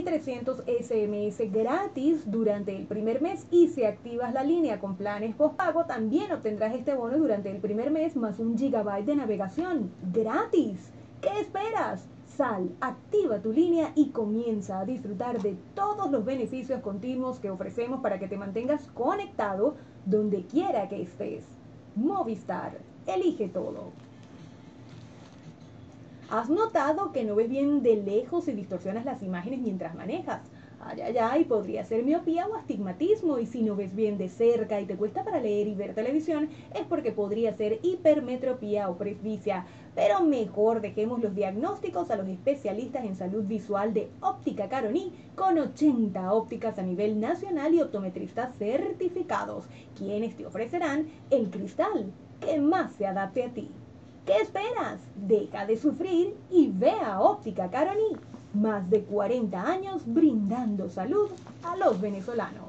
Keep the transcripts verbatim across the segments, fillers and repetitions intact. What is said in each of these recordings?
trescientos ese eme ese gratis durante el primer mes, y si activas la línea con planes postpago también obtendrás este bono durante el primer mes más un gigabyte de navegación gratis. ¿Qué esperas? Sal, activa tu línea y comienza a disfrutar de todos los beneficios continuos que ofrecemos para que te mantengas conectado donde quiera que estés. Movistar, elige todo. ¿Has notado que no ves bien de lejos y distorsionas las imágenes mientras manejas? Ay, ay, ay, podría ser miopía o astigmatismo, y si no ves bien de cerca y te cuesta para leer y ver televisión, es porque podría ser hipermetropía o presbicia. Pero mejor dejemos los diagnósticos a los especialistas en salud visual de Óptica Caroní, con ochenta ópticas a nivel nacional y optometristas certificados, quienes te ofrecerán el cristal que más se adapte a ti. ¿Qué esperas? Deja de sufrir y ve a Óptica Caroní. Más de cuarenta años brindando salud a los venezolanos.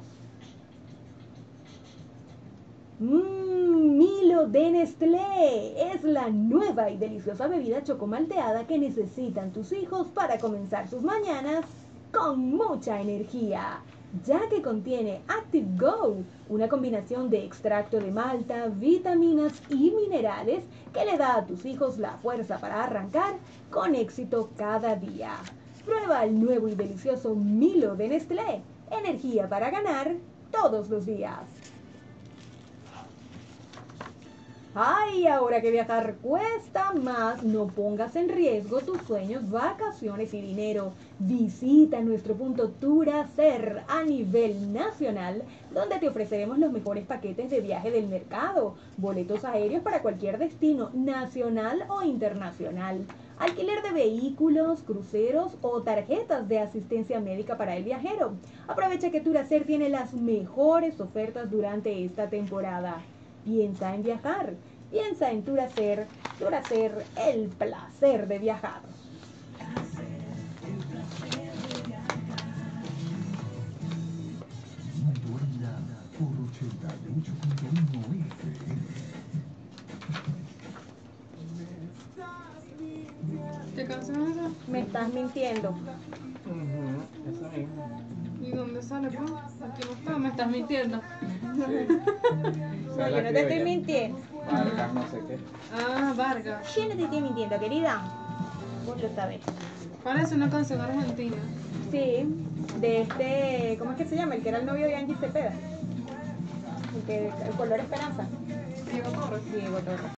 Mmm, Milo de Nestlé es la nueva y deliciosa bebida chocomalteada que necesitan tus hijos para comenzar sus mañanas con mucha energía, ya que contiene Active Go, una combinación de extracto de malta, vitaminas y minerales que le da a tus hijos la fuerza para arrancar con éxito cada día. Prueba el nuevo y delicioso Milo de Nestlé, energía para ganar todos los días. Ay, ahora que viajar cuesta más, no pongas en riesgo tus sueños, vacaciones y dinero. Visita nuestro punto Turacer a nivel nacional, donde te ofreceremos los mejores paquetes de viaje del mercado, boletos aéreos para cualquier destino, nacional o internacional, alquiler de vehículos, cruceros o tarjetas de asistencia médica para el viajero. Aprovecha que Turacer tiene las mejores ofertas durante esta temporada. Piensa en viajar, piensa en Turacer, Turacer, el placer de viajar. Montoya por ochenta y ocho punto uno F M. ¿Qué canción es esa? Me estás mintiendo. Uh-huh, eso mismo. ¿Y dónde sale, pues? Aquí no está, me estás mintiendo. No, yo no te estoy mintiendo. Vargas, no sé qué. Ah, Vargas. Yo no te estoy mintiendo, querida. Vos lo sabés. Parece una canción argentina. Sí, de este, ¿cómo es que se llama? El que era el novio de Angie Cepeda. El que, el color Esperanza. Diego Torres. Diego Torres.